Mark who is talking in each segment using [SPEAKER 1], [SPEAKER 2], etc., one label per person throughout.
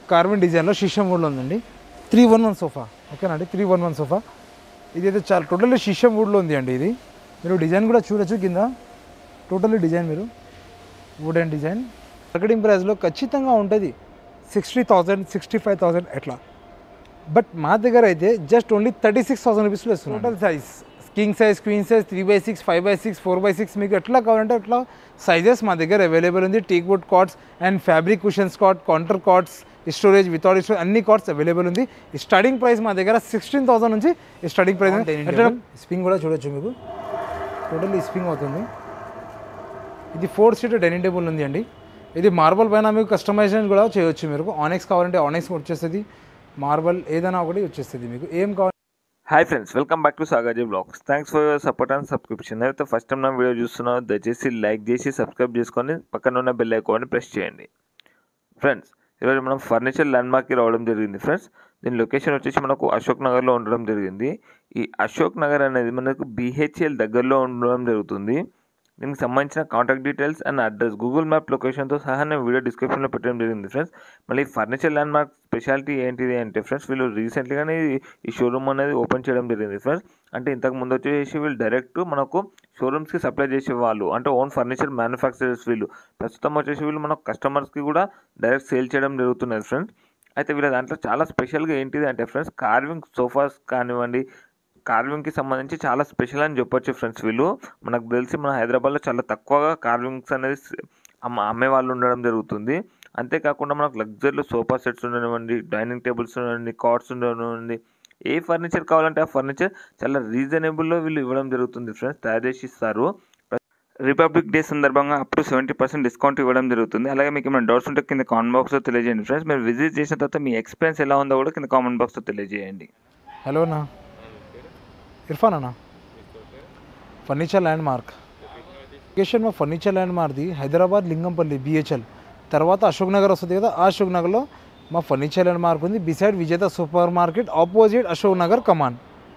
[SPEAKER 1] Carbon డిజైన్లో షిషమ్ వుడ్లో ఉందండి. 311 sofa ఓకేనా అండి. 311 సోఫా ఇదైతే చాలా టోటల్లీ షిషమ్ వుడ్లో ఉంది అండి. ఇది మీరు డిజైన్ కూడా చూడొచ్చు, కింద టోటల్లీ డిజైన్ మీరు వుడ్ అండ్ డిజైన్. మార్కెటింగ్ ప్రైస్లో ఖచ్చితంగా ఉంటుంది 60,000 65,000 ఎట్లా. బట్ మా దగ్గర అయితే జస్ట్ ఓన్లీ 36,000 రూపీస్లో ఇస్తున్నాం. Total size king size, queen size, 3x6, 5x6, 4x6 మీకు ఎట్లా కావాలంటే అట్లా సైజెస్ మా దగ్గర అవైలబుల్ ఉంది. Teak wood cots and fabric cushions cot, counter cots, storage without storage అన్ని కాట్స్ అవైలబుల్ ఉంది. స్టార్టింగ్ ప్రైస్ మా దగ్గర 16,000 నుంచి స్టార్టింగ్ ప్రైస్. స్ప్రింగ్ కూడా చూడొచ్చు మీకు, టోటల్లీ స్ప్రింగ్ అవుతుంది. ఇది 4 సీటర్ డైనింగ్ టేబుల్ ఉంది అండి. ఇది మార్బల్ పైన మీకు కస్టమైజేషన్ కూడా చేయొచ్చు. మీరు ఆనెక్స్ కావాలంటే ఆనెక్స్ వచ్చేస్తుంది, మార్బల్ ఏదైనా ఒకటి వచ్చేస్తుంది. మీకు ఏం కావాలి.
[SPEAKER 2] Hi friends, welcome back to Sagaji blogs. Thanks for your support and subscription. అయితే ఫస్ట్ టైం నా వీడియో చూస్తున్నాను, దయచేసి లైక్ చేసి సబ్స్క్రైబ్ చేసుకొని పక్కన ఉన్న బెల్ ఐకాన్ని ప్రెస్ చేయండి. ఫ్రెండ్స్, ఈరోజు మనం ఫర్నిచర్ ల్యాండ్మార్క్కి రావడం జరిగింది. ఫ్రెండ్స్, దీని లొకేషన్ వచ్చేసి మనకు అశోక్ నగర్లో ఉండడం జరిగింది. ఈ అశోక్ నగర్ అనేది మనకు BHL దగ్గరలో ఉండడం జరుగుతుంది. దీనికి సంబంధించిన contact details and address Google map లొకేషన్తో సహా నేను వీడియో డిస్క్రిప్షన్లో పెట్టడం జరిగింది. ఫ్రెండ్స్, మళ్ళీ ఫర్నిచర్ ల్యాండ్మార్క్ స్పెషాలిటీ ఏంటిది అంటే ఫ్రెండ్స్, వీళ్ళు రీసెంట్లీగానే ఈ షోరూమ్ అనేది ఓపెన్ చేయడం జరిగింది. ఫ్రెండ్స్, అంటే ఇంతకు ముందు వచ్చేసి వీళ్ళు డైరెక్ట్ మనకు షోరూమ్స్కి సప్లై చేసే వాళ్ళు, అంటే ఓన్ ఫర్నిచర్ మ్యానుఫ్యాక్చరర్స్ వీళ్ళు. ప్రస్తుతం వచ్చేసి వీళ్ళు మనకు కస్టమర్స్కి కూడా డైరెక్ట్ సేల్ చేయడం జరుగుతున్నది. ఫ్రెండ్స్, అయితే వీళ్ళ దాంట్లో చాలా స్పెషల్గా ఏంటిది అంటే ఫ్రెండ్స్, కార్వింగ్ సోఫాస్ కానివ్వండి, కార్వింగ్కి సంబంధించి చాలా స్పెషల్ అని చెప్పొచ్చు. ఫ్రెండ్స్, వీళ్ళు మనకు తెలిసి మన హైదరాబాద్లో చాలా తక్కువగా కార్వింగ్స్ అనేది అమ్మే వాళ్ళు ఉండడం జరుగుతుంది. అంతేకాకుండా మనకు లగ్జరీలో సోఫా సెట్స్ ఉండనివ్వండి, డైనింగ్ టేబుల్స్ ఉండనివ్వండి, కార్ట్స్ ఉండనివ్వండి, ఏ ఫర్నిచర్ కావాలంటే ఆ ఫర్నిచర్ చాలా రీజనబుల్లో వీళ్ళు ఇవ్వడం జరుగుతుంది. ఫ్రెండ్స్, తయారు చేసి ఇస్తారు. రిపబ్లిక్ డే సందర్భంగా అప్ టు 70% డిస్కౌంట్ ఇవ్వడం జరుగుతుంది. అలాగే మీకు ఏమైనా డౌట్స్ ఉంటే కింద కామెంట్ బాక్స్లో తెలియజేయండి. ఫ్రెండ్స్, మీరు విజిట్ చేసిన తర్వాత మీ ఎక్స్పీరియన్స్ ఎలా ఉందో కూడా కింద కామెంట్ బాక్స్లో తెలియజేయండి.
[SPEAKER 1] హలో అన్న, ఇర్ఫాన్ అన్న, ఫర్నిచర్ ల్యాండ్ మార్క్ లొకేషన్. మా ఫర్నిచర్ ల్యాండ్ మార్క్ది హైదరాబాద్ లింగంపల్లి BHL తర్వాత అశోక్ నగర్ వస్తుంది కదా, ఆ అశోక్ నగర్లో మా ఫర్నిచర్ ల్యాండ్ మార్క్ ఉంది. Beside Vijetha super market opposite Ashok Nagar కమాన్.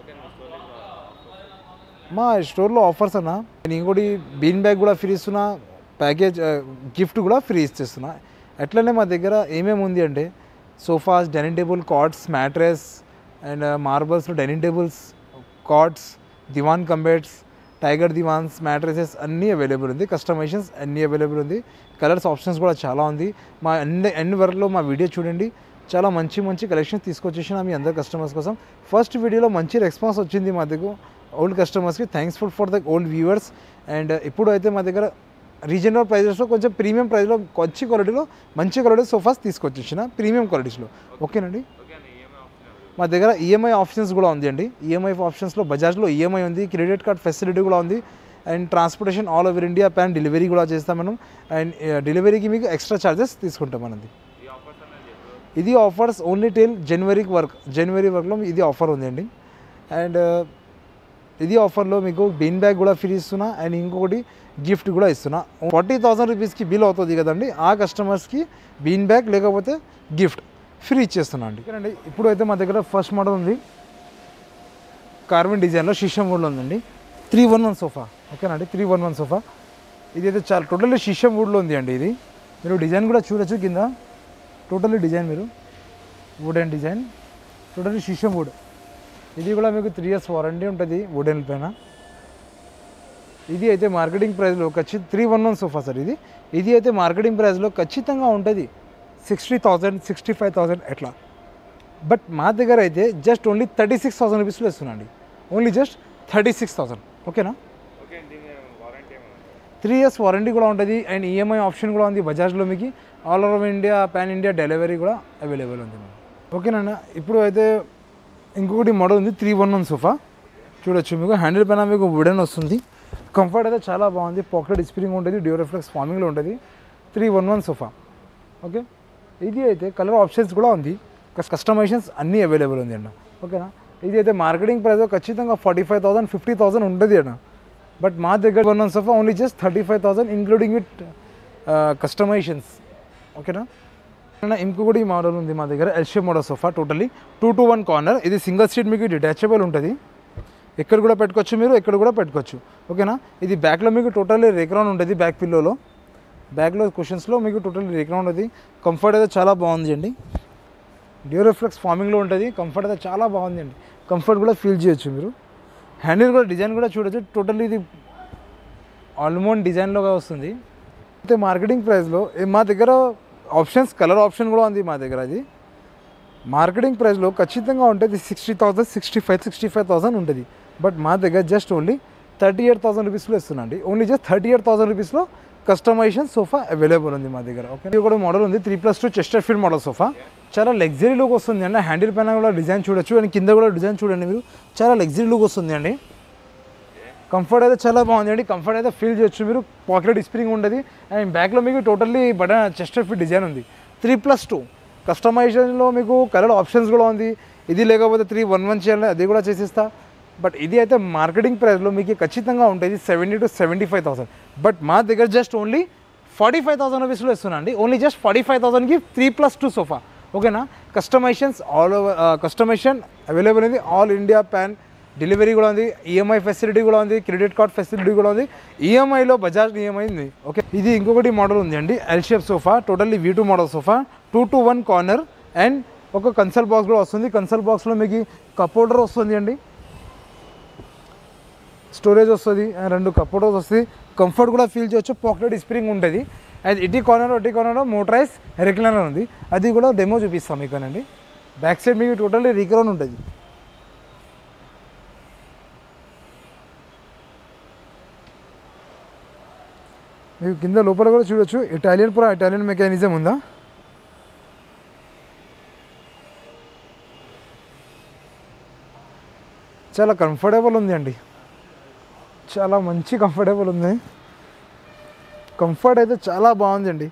[SPEAKER 1] మా స్టోర్లో ఆఫర్స్ అన్న, నేను ఇంకోటి బీన్ బ్యాగ్ కూడా ఫ్రీ ఇస్తున్నా, ప్యాకేజ్ గిఫ్ట్ కూడా ఫ్రీ ఇచ్చేస్తున్నా. ఎట్లనే మా దగ్గర ఏమేమి ఉంది అంటే sofas, dining table, cots, mattress and మార్బల్స్లో డైనింగ్ టేబుల్స్, కాట్స్, దివాన్ కంబెట్స్, టైగర్ దివాన్స్, మ్యాట్రెసెస్ అన్నీ అవైలబుల్ ఉంది. కస్టమైజేషన్స్ అన్నీ అవైలబుల్ ఉంది. కలర్స్ ఆప్షన్స్ కూడా చాలా ఉంది. మా అన్ని వరకులో మా వీడియో చూడండి, చాలా మంచి మంచి కలెక్షన్స్ తీసుకొచ్చేసిన మీ అందరు కస్టమర్స్ కోసం. ఫస్ట్ వీడియోలో మంచి రెస్పాన్స్ వచ్చింది మా దగ్గర ఓల్డ్ కస్టమర్స్కి. Thankful for the old viewers. And ఇప్పుడు అయితే మా దగ్గర రీజనబుల్ ప్రైజెస్లో కొంచెం ప్రీమియం ప్రైస్లో మంచి క్వాలిటీ సోఫాస్ తీసుకొచ్చేసిన ప్రీమియం క్వాలిటీస్లో. ఓకేనండి, మా దగ్గర ఈఎంఐ ఆప్షన్స్ కూడా ఉంది అండి. ఈఎంఐ ఆప్షన్స్లో బజాజ్లో ఈఎంఐ ఉంది, క్రెడిట్ కార్డ్ ఫెసిలిటీ కూడా ఉంది. And transportation all over India pan delivery కూడా చేస్తాం మనం. అండ్ డెలివరీకి మీకు ఎక్స్ట్రా ఛార్జెస్ తీసుకుంటాం మనది. ఇది ఆఫర్స్ ఓన్లీ టిల్ జనవరి వర్క్లో ఇది ఆఫర్ ఉంది అండి. అండ్ ఇది ఆఫర్లో మీకు బీన్ బ్యాగ్ కూడా ఫ్రీ ఇస్తున్నా అండ్ ఇంకొకటి గిఫ్ట్ కూడా ఇస్తున్నా. 40,000 రూపీస్కి బిల్ అవుతుంది కదండి, ఆ కస్టమర్స్కి బీన్ బ్యాగ్ లేకపోతే గిఫ్ట్ ఫ్రీ ఇచ్చేస్తున్నా అండి. ఓకేనండి, ఇప్పుడు అయితే మా దగ్గర ఫస్ట్ మోడల్ ఉంది, కార్బన్ డిజైన్లో షిషమ్ వుడ్లో ఉందండి. 311 సోఫా ఓకేనండి. 311 సోఫా ఇదైతే చాలా టోటల్లీ షిషమ్ వుడ్లో ఉంది అండి. ఇది మీరు డిజైన్ కూడా చూడొచ్చు, కింద టోటల్లీ డిజైన్ మీరు wood and design, totally sheesham wood. ఇది కూడా మీకు 3 years వారంటీ ఉంటుంది వుడెన్ పైన. ఇది అయితే మార్కెటింగ్ ప్రైస్లో 311 సోఫా సార్. ఇది అయితే మార్కెటింగ్ ప్రైస్లో ఖచ్చితంగా ఉంటుంది 60,000 65,000 ఎట్లా. బట్ మా దగ్గర అయితే జస్ట్ ఓన్లీ 36,000 రూపీస్లో ఇస్తున్నా అండి. Only just 36,000. ఓకేనా. 3 years వారంటీ కూడా ఉంటుంది అండ్ ఈఎంఐ ఆప్షన్ కూడా ఉంది బజాజ్లో. మీకు all over India pan India delivery కూడా అవైలబుల్ ఉంది. ఓకేనా. ఇప్పుడు అయితే ఇంకొకటి మోడల్ ఉంది 311 సోఫా చూడొచ్చు. మీకు హ్యాండిల్ పైన మీకు వుడెన్ వస్తుంది. కంఫర్ట్ అయితే చాలా బాగుంది. పాకెట్ స్ప్రింగ్ ఉంటుంది, డ్యూరోఫ్లెక్స్ ఫార్మింగ్లో ఉంటుంది. 311 సోఫా. ఓకే, ఇది అయితే కలర్ ఆప్షన్స్ కూడా ఉంది, కస్టమైజేషన్స్ అన్నీ అవైలబుల్ ఉంది అన్న. ఓకేనా. ఇది అయితే మార్కెటింగ్ ప్రైస్ ఖచ్చితంగా 45,000 50,000 ఉంటుంది అన్న. బట్ మా దగ్గర 1 sofa only just 35,000 including with customisations. ఓకేనా. ఇంకొకటి మోడల్ ఉంది మా దగ్గర L shape model sofa, totally 2 to 1 corner. ఇది సింగిల్ సీట్ మీకు డిటాచబుల్ ఉంటుంది, ఎక్కడ కూడా పెట్టుకోవచ్చు, మీరు ఎక్కడ కూడా పెట్టుకోవచ్చు. ఓకేనా. ఇది బ్యాక్లో మీకు టోటల్లీ రేక్రౌండ్ ఉంటుంది, బ్యాక్ పిల్లోలో బ్యాక్లో క్వశ్చన్స్లో మీకు టోటల్లీ రేక్రౌండ్ ఉంటుంది. కంఫర్ట్ అయితే చాలా బాగుంది అండి. డ్యూరోఫ్లెక్స్ ఫార్మింగ్లో ఉంటుంది. కంఫర్ట్ అయితే చాలా బాగుంది అండి. కంఫర్ట్ కూడా ఫీల్ చేయొచ్చు మీరు. హ్యాండిల్ కూడా డిజైన్ కూడా చూడొచ్చు. టోటల్లీ ఇది ఆల్మోండ్ డిజైన్లోగా వస్తుంది. అయితే మార్కెటింగ్ ప్రైస్లో మా దగ్గర ఆప్షన్స్ కలర్ ఆప్షన్ కూడా ఉంది మా దగ్గర. అది మార్కెటింగ్ ప్రైస్లో ఖచ్చితంగా ఉంటుంది 60,000, 65,000 ఉంటుంది. బట్ మా దగ్గర జస్ట్ ఓన్లీ 38,000 రూపీస్లో ఇస్తున్నాండి. ఓన్లీ జస్ట్ 38,000 రూపీస్లో కస్టమైజేషన్ సోఫా అవైలబుల్ ఉంది మా దగ్గర. ఓకే, ఇది కూడా మోడల్ ఉంది 3+2 చెస్టర్ ఫీల్డ్ మోడల్ సోఫా. చాలా లగ్జరీ లుక్ వస్తుంది అండి. హ్యాండిల్ పైన కూడా డిజైన్ చూడొచ్చు అండ్ కింద కూడా డిజైన్ చూడండి మీరు. చాలా లగ్జరీ లుక్ వస్తుంది అండి. కంఫర్ట్ అయితే చాలా బాగుంది అండి. కంఫర్ట్ అయితే ఫీల్ చేయొచ్చు మీరు. పాకెట్ స్ప్రింగ్ ఉంటుంది అండ్ బ్యాక్లో మీకు totally button chesterfield design ఉంది. 3+2 కస్టమైజేషన్లో మీకు కలర్ ఆప్షన్స్ కూడా ఉంది. ఇది లేకపోతే 311 చేయాలి, అది కూడా చేసిస్తా. బట్ ఇది అయితే మార్కెటింగ్ ప్రైస్లో మీకు ఖచ్చితంగా ఉంటుంది 70,000 to 75,000. బట్ మా దగ్గర జస్ట్ ఓన్లీ 45,000 రూపీస్లో ఇస్తున్నా అండి. ఓన్లీ జస్ట్ 45,000కి 3+2 సోఫా. ఓకేనా. Customisations all over customisation available ఉంది. ఆల్ ఇండియా ప్యాన్ డెలివరీ కూడా ఉంది. ఈఎంఐ ఫెసిలిటీ కూడా ఉంది. క్రెడిట్ కార్డ్ ఫెసిలిటీ కూడా ఉంది. ఈఎంఐలో బజాజ్ ఈఎంఐ ఉంది. ఓకే, ఇది ఇంకొకటి మోడల్ ఉంది అండి. L shape sofa, totally V2 model sofa. 2-to-1 corner and ఒక కన్సోల్ బాక్స్ కూడా వస్తుంది. కన్సోల్ బాక్స్లో మీకు కప్ హోల్డర్ వస్తుంది అండి, స్టోరేజ్ వస్తుంది అండ్ 2 కప్ హోల్డర్స్ వస్తుంది. కంఫర్ట్ కూడా ఫీల్ చేయొచ్చు. పాకెట్ స్ప్రింగ్ ఉంటుంది అండ్ ఇటీ కార్నర్ మోటరైజ్ రిక్లైనర్ ఉంది. అది కూడా డెమో చూపిస్తాం మీకనండి. బ్యాక్ సైడ్ మీకు టోటల్లీ రిక్లైన్ ఉంటుంది. మీకు కింద లోపల కూడా చూడొచ్చు. ఇటాలియన్ మెకానిజం ఉందా. చాలా కంఫర్టబుల్ ఉంది అండి. చాలా మంచి కంఫర్టబుల్ ఉంది. కంఫర్ట్ అయితే చాలా బాగుంది అండి.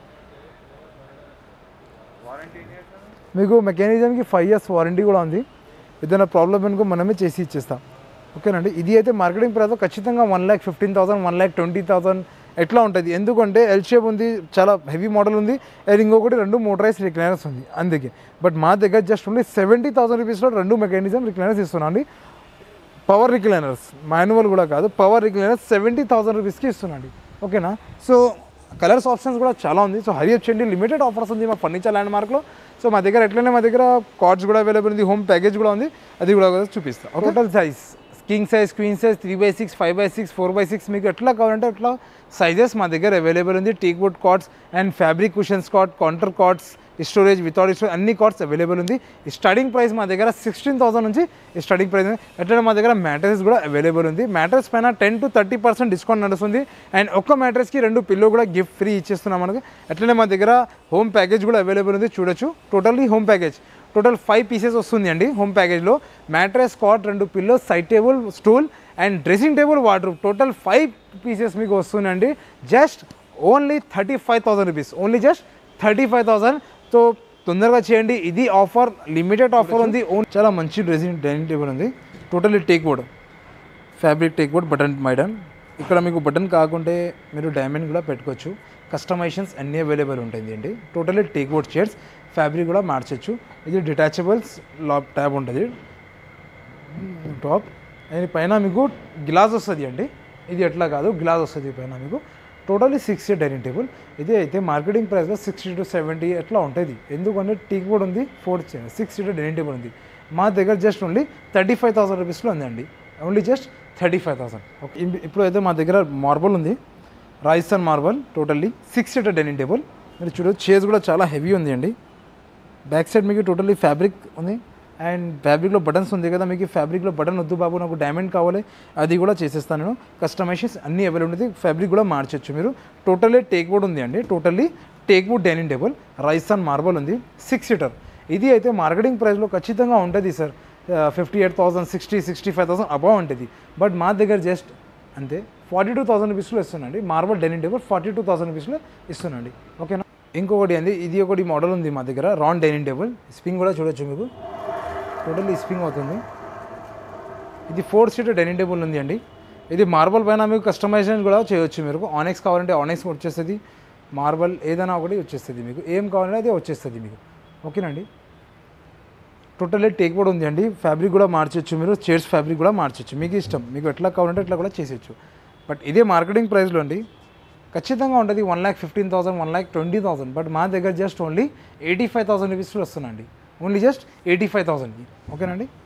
[SPEAKER 1] మీకు మెకానిజంకి 5 years వారంటీ కూడా ఉంది. ఏదైనా ప్రాబ్లమ్ అనుకో మనమే చేసి ఇచ్చేస్తాం. ఓకేనండి. ఇది అయితే మార్కెటింగ్ ప్రైస్లో ఖచ్చితంగా 1,15,000, 1,20,000 ఎట్లా ఉంటుంది. ఎందుకంటే ఎల్ షేప్ ఉంది, చాలా హెవీ మోడల్ ఉంది అండ్ ఇంకొకటి 2 మోటరైజ్ రిక్లైనర్స్ ఉంది అందుకే. బట్ మా దగ్గర జస్ట్ ఓన్లీ 70,000 రూపీస్లో 2 మెకానిజం రిక్లైనర్స్ ఇస్తున్నాం అండి. పవర్ రిక్లైనర్స్, మాన్యువల్ కూడా కాదు, పవర్ రిక్లైనర్స్ 70,000 రూపీస్కి ఇస్తున్నాండి. ఓకేనా. సో కలర్స్ ఆప్షన్స్ కూడా చాలా ఉంది. సో హరి చేయండి, లిమిటెడ్ ఆఫర్స్ ఉంది మా ఫర్నిచర్ ల్యాండ్ మార్క్లో. సో మా దగ్గర ఎట్లనే మా దగ్గర కార్డ్స్ కూడా అవైలబుల్ ఉంది. హోమ్ ప్యాకేజ్ కూడా ఉంది, అది కూడా చూపిస్తాం. Total size king size, queen size, 3/6, 5/6, 4/6 మీకు ఎట్లా కావాలంటే అట్లా సైజెస్ మా దగ్గర అవైలబుల్ ఉంది. Teak wood cards and fabric cushions card, counter cards, storage without storage అన్ని కార్డ్స్ అవైలబుల్ ఉంది. స్టార్టింగ్ ప్రైస్ మా దగ్గర 16,000 నుంచి స్టార్టింగ్ ప్రైస్ ఉంది. ఎట్లా మా దగ్గర మ్యాట్రెస్ కూడా అవైలబుల్ ఉంది. మ్యాట్రెస్ పైన 10 to 30% డిస్కౌంట్ నడుస్తుంది అండ్ ఒక్క మ్యాట్రెస్కి 2 పిల్లో కూడా గిఫ్ట్ ఫ్రీ ఇచ్చేస్తున్నాం మనకి. అట్లనే మా దగ్గర హోమ్ ప్యాకేజ్ కూడా అవైలబుల్ ఉంది. చూడొచ్చు. Totally home package total 5 pieces వస్తుంది అండి. హోమ్ ప్యాకేజ్లో mattress, cot, 2 pillows, side table, stool and dressing table, wardrobe, total 5 pieces మీకు వస్తుందండి. Just only 35,000 rupees. Only just 35,000. So తొందరగా చేయండి. ఇది ఆఫర్, లిమిటెడ్ ఆఫర్ ఉంది. చాలా మంచి డ్రెస్సింగ్ డైనింగ్ టేబుల్ ఉంది. Totally teak wood, fabric teak wood, button మైడన్. ఇక్కడ మీకు బటన్ కాకుంటే మీరు డైమండ్ కూడా పెట్టుకోవచ్చు. కస్టమైజేషన్స్ అన్నీ అవైలబుల్ ఉంటుంది అండి. Totally teak wood chairs, fabric కూడా మార్చచ్చు. ఇది డిటాచబుల్స్ లాక్ ట్యాబ్ ఉంటుంది టాప్ అండ్ పైన మీకు గ్లాస్ వస్తుంది అండి. ఇది ఎట్లా కాదు, గ్లాస్ వస్తుంది పైన మీకు. Totally 6 seat dining table. ఇది అయితే మార్కెటింగ్ ప్రైస్లో 60 to 70 ఎట్లా ఉంటుంది. ఎందుకంటే టీక్ బోర్డ్ ఉంది, 6 seat డైనింగ్ టేబుల్ ఉంది. మా దగ్గర జస్ట్ ఓన్లీ 35,000 రూపీస్లో ఉందండి. Only just 35,000. ఓకే, ఇప్పుడు అయితే మా దగ్గర మార్బల్ ఉంది, Rajasthan marble. Totally 6 seat dining table. మీరు చూడొచ్చు. చైర్స్ కూడా చాలా హెవీ ఉంది అండి. బ్యాక్ సైడ్ మీకు టోటల్లీ ఫ్యాబ్రిక్ ఉంది అండ్ ఫ్యాబ్రిక్లో బటన్స్ ఉంది కదా. మీకు ఫ్యాబ్రిక్లో బటన్ వద్దు బాబు, నాకు డైమండ్ కావాలి, అది కూడా చేసేస్తాను నేను. కస్టమైజేషన్స్ అన్నీ అవైలబుల్ ఉంది. ఫ్యాబ్రిక్ కూడా మార్చచ్చు మీరు. టోటల్లీ టేక్ వుడ్ ఉంది అండి. Totally teak wood dining table, Rajasthan marble ఉంది, 6 seater. ఇది అయితే మార్కెటింగ్ ప్రైస్లో ఖచ్చితంగా ఉంటుంది సార్. 58,000, 60,000, 65,000 అబౌవ్ ఉంటుంది. బట్ మా దగ్గర జస్ట్ అంతే 42,000 రూపీస్లో ఇస్తున్నాండి. మార్బల్ డైనింగ్ టేబుల్ 42,000 రూపీస్లో ఇస్తున్నాండి. ఓకేనా. ఇంకొకటి అండి, ఇది ఒకటి మోడల్ ఉంది మా దగ్గర, రౌండ్ డైనింగ్ టేబుల్. స్ప్రింగ్ కూడా చూడొచ్చు మీకు. టోటల్లీ స్ప్రింగ్ అవుతుంది. ఇది 4 seater డైనింగ్ టేబుల్ ఉంది అండి. ఇది మార్బల్ పైన మీకు కస్టమైజేషన్ కూడా చేయొచ్చు. మీరు ఆనెక్స్ కావాలంటే ఆనెక్స్ వచ్చేస్తుంది, మార్బల్ ఏదైనా ఒకటి వచ్చేస్తుంది మీకు. ఏం కావాలంటే అదే వచ్చేస్తుంది మీకు. ఓకేనండి. టోటల్లీ టేక్ వుడ్ ఉంది అండి. ఫ్యాబ్రిక్ కూడా మార్చచ్చు మీరు. చైర్స్ ఫ్యాబ్రిక్ కూడా మార్చచ్చు, మీకు ఇష్టం. మీకు ఎట్లా కావాలంటే ఎట్లా కూడా చేసేయచ్చు. బట్ ఇదే మార్కెటింగ్ ప్రైస్లో అండి. ఖచ్చితంగా ఉంటుంది 1,15,000, 1,20,000. బట్ మా దగ్గర జస్ట్ ఓన్లీ 85,000 రూపీస్లో వస్తుందండి. ఓన్లీ జస్ట్ 85,000కి. ఓకేనండి.